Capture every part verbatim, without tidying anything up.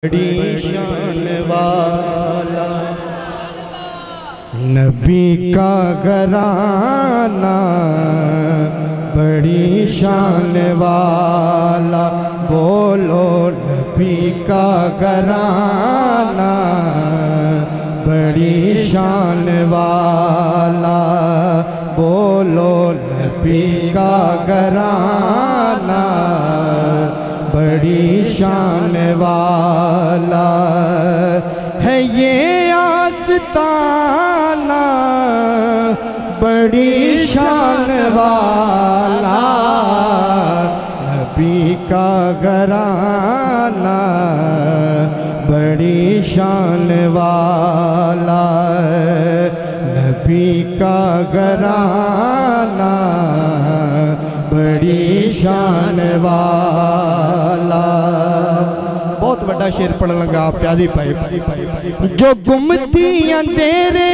बड़ी शान वाला नबी का घराना, बड़ी शान वाला बोलो नबी का घराना, बड़ी शान वाला बोलो नबी का घराना, बड़ी शान वाला है ये आस्ताना, बड़ी शान वाला नबी का घराना, बड़ी शान वाला नबी का घराना, बड़ी शान वाला। बहुत बड़ा शेर पढ़ लगा आप फ्याजी भाई। जो गुमती अंधेरे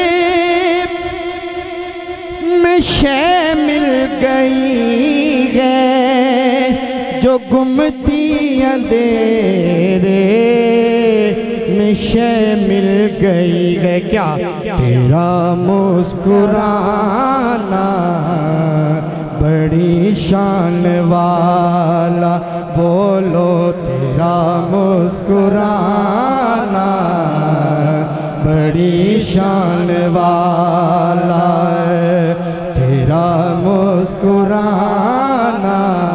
में शय मिल गई है, जो गुमती अंधेरे में शय मिल गई है, क्या तेरा मुस्कुराना, बड़ी शान वाला बोलो तेरा मुस्कुराना, बड़ी शान वाला तेरा मुस्कुराना,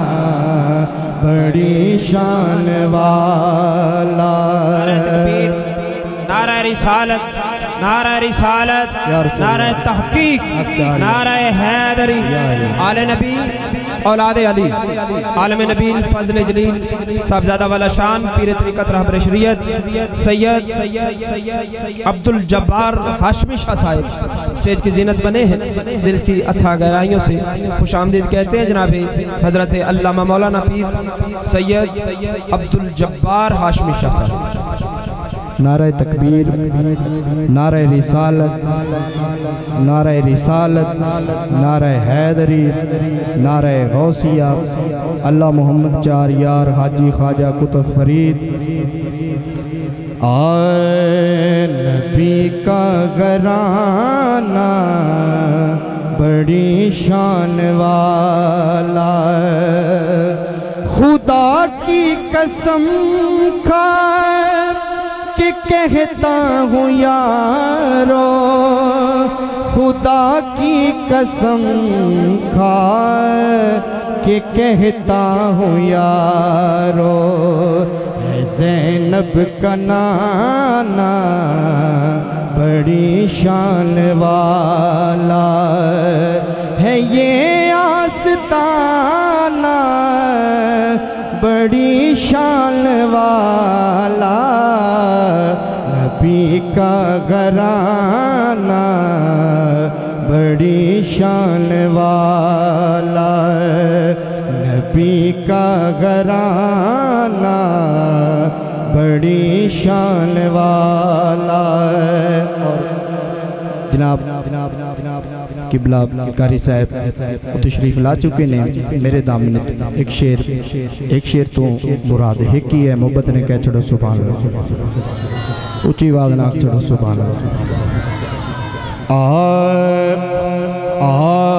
बड़ी शान वाला। नारा रिसालत, नारा रिसालत, नारा तहकीक, नारा हैदरी, आले नबी औलाद अली, आलम नबी फजल जलील साहबजादा वाला शान पीर तरीक़त रहबर शरीयत सैयद अब्दुल जब्बार हाशमी शाह साहिब स्टेज की जीनत बने हैं। दिल की अथाह गहराइयों से खुशामदीद कहते हैं जनाब हजरत अल्लामा मौलाना पीर सैयद अब्दुल जब्बार हाशमी शाह साहिब। नारे तकबीर, नारे रिसालत, नारे रिसालत, नारे हैदरी, नारे गौसिया, अल्लाह मोहम्मद चार यार हाजी ख्वाजा कुतुब फरीद। आए नबी का घराना, बड़ी शान वाला, खुदा की कसम खा कि कहता हूँ यारो, खुदा की कसम खा कि कहता हूँ यारो, ज़ैनब का नाना, बड़ी शान वाला है ये आस्ताना, बड़ी शान वाला नबी का घराना, बड़ी शान वाला नबी का घराना, बड़ी शान वाला। और जनाब किबला कारी साहब तशरीफ ला चुके ने मेरे दामन एक शेर एक शेर तो मुराद है की है मोहब्बत ने कह छोड़ो सुभान अल्लाह, ऊंची आवाज ना छोड़ो सुभान अल्लाह। आ आ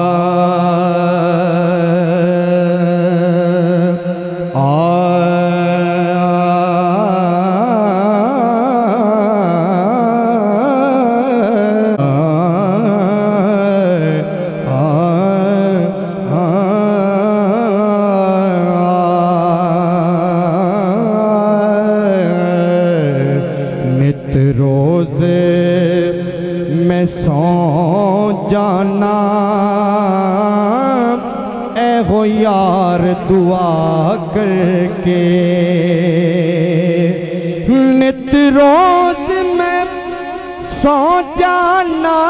जाना ए हो यार दुआ करके, नित रोज में सो जाना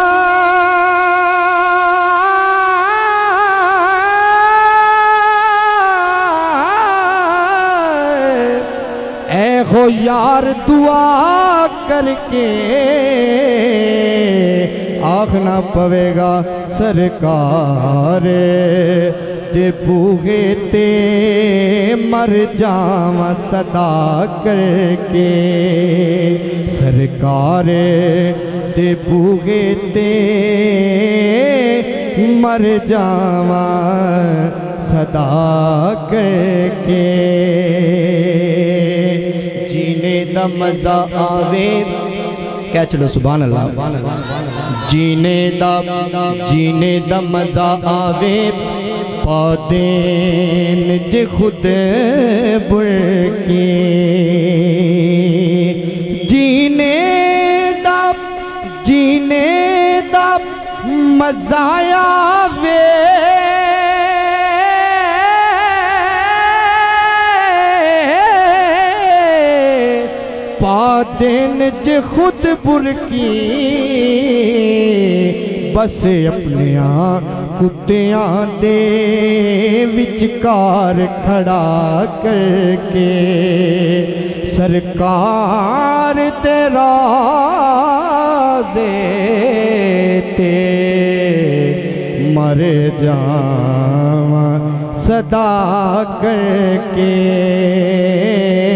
ए हो यार दुआ करके, आँख ना पवेगा सरकार दे बूहे ते मर जावा सदा करके सरकार दे बूहे ते मर जावा सदा करके जीने दा मजा आवे क्या चलो सुभान अल्लाह जीने दा जीने दा मजा आवे पादेन जे खुद बुरके जीने दा जीने दा मजा आवे पादेन जे खुद बुरकी बस अपने कुत्तियां दे विचकार खड़ा करके सरकार तेरा ते मर जावा सदा करके